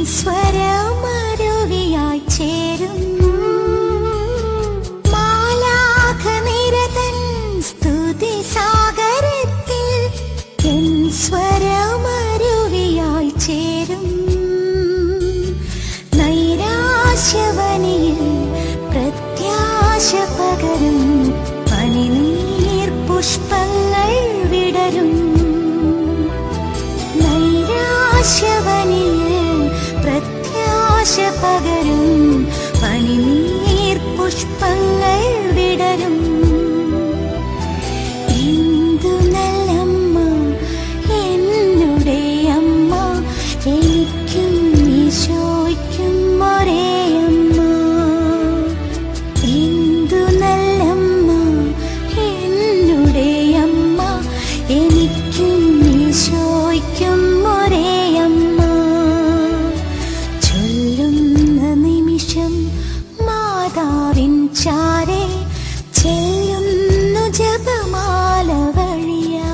സ്വരമരുവിയായി ചേരും മാലാഖനിരതൻ സ്തുതി സാഗരത്തിൽ എൻ സ്വരമരുവിയായി ചേരും നൈരാശ്യവനിയിൽ പ്രത്യാശ പകരും പനിനീർ പുഷ്പങ്ങൾ വിടരും നൈരാശ്യവനിയിൽ പ്രത്യാശ പകരും പനിനീർ പുഷ്പങ്ങൾ വിടരും എന്തു നല്ലമ്മ എന്നുടെ അമ്മ എനിക്കും ഈശോയ്ക്കും ഒരേ അമ്മ എന്തു നല്ലമ്മ എന്നുടെ അമ്മ എനിക്കും ഈശോയ്ക്കും ഒരേ അമ്മ ചൊല്ലുന്ന നിമിഷം മാതാവിൻ ചാരെ ചെല്ലുന്നു ജപമാല വഴിയായി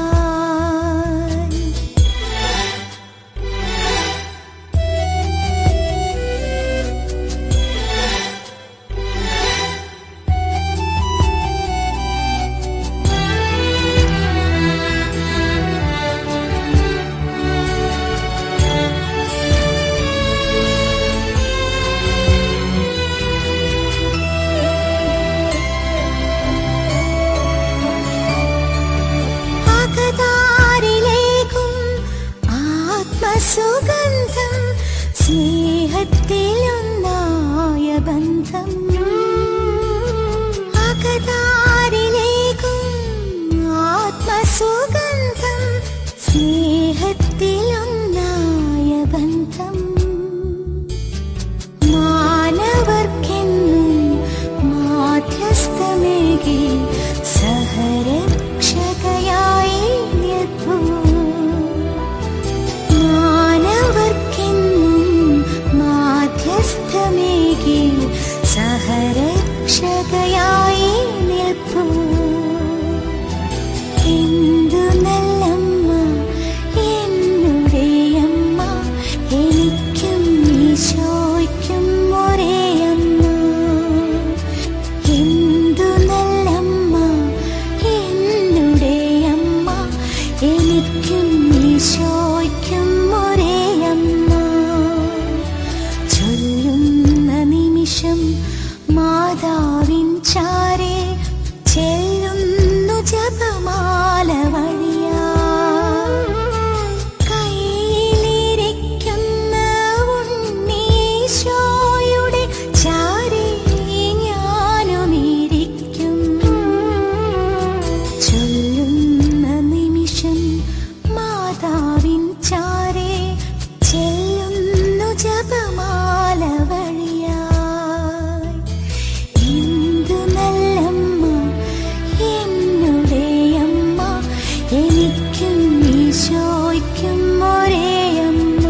സുഗന്ധം സ്നേഹത്തിലൊന്നായ ബന്ധം അകതാരിലേക്കും ആത്മസുഗന്ധം സ്നേഹത്തിലൊന്നായ ബന്ധം മാനവർക്കെന്നും മാധ്യസ്ഥമേകി സഹരക്ഷകയായി നിൽപ്പൂ മാധ്യസ്ഥമേകി സഹരക്ഷകയായി നിൽപ്പൂ എന്തു നല്ലമ്മ എന്നുടെ അമ്മ എനിക്കും ഈശോയ്ക്കും ഒരേ അമ്മ എന്തു നല്ലമ്മ എന്നുടെ അമ്മ എനിക്കും ഈശോയ്ക്കും ഒരേ അമ്മ ചൊല്ലുന്ന നിമിഷം മാതാവിൻ ചാരെ ചെല്ലുന്നു ജപമാല വഴിയാ കയ്യിലിരിക്കുന്ന ഉണ്ണീശോയുടെ ചാരെ ഞാനുമിരിക്കും ചൊല്ലുന്ന നിമിഷം മാതാവിൻ ചാരെ ചെല്ലുന്നു ജപമാല വഴിയായി എന്തു നല്ലമ്മ എന്നുടെ അമ്മ എനിക്കും ഈശോയ്ക്കും ഒരേ അമ്മ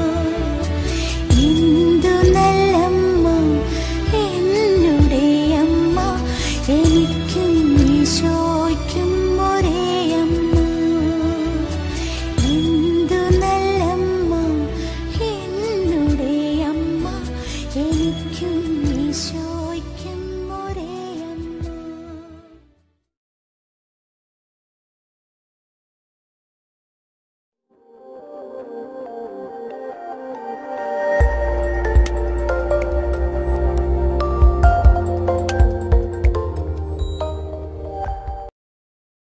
എന്തു നല്ലമ്മ എന്നുടെ അമ്മ എനിക്കും ഈശോയ്ക്കും ഒരേ അമ്മ എന്തു നല്ലമ്മ എന്നുടെ അമ്മ എനിക്കും ഈശോ